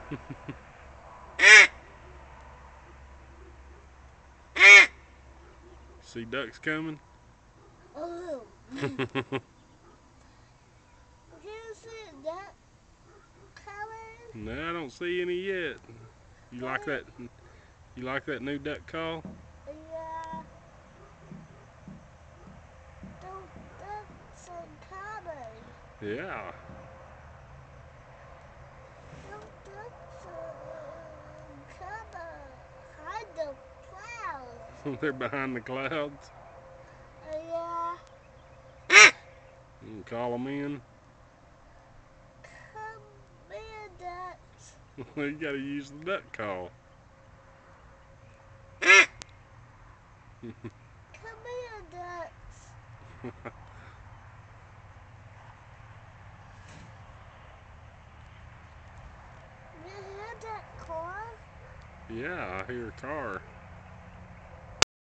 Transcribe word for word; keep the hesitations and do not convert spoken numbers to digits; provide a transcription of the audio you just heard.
See ducks coming? Oh. Can you see that color? No, I don't see any yet. You like that? You like that new duck call? Yeah. Don't ducks and colors. Yeah. Don't ducks and colors. Hide the clouds. They're behind the clouds. Yeah. You can call them in. Come here, ducks. You gotta use the duck call. Come here, ducks. You hear that car? Yeah, I hear a car.